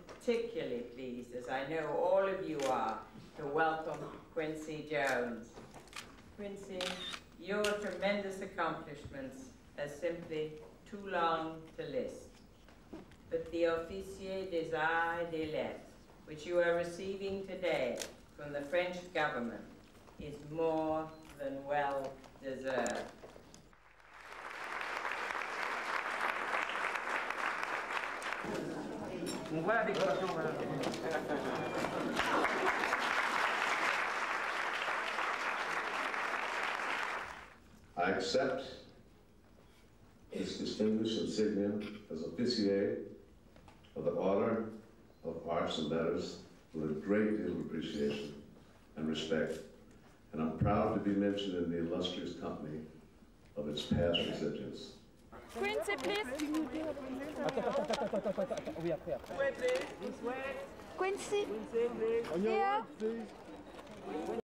particularly pleased, as I know all of you are, to welcome Quincy Jones. Quincy, your tremendous accomplishments are simply too long to list. But the Officier des Arts et des Lettres, which you are receiving today from the French government, is more than well deserved. On voit la décoration, voilà. I accept this distinguished insignia as officier of the Order of Arts and Letters with a great deal of appreciation and respect, and I'm proud to be mentioned in the illustrious company of its past recipients. Quincy, please. Quincy. Here.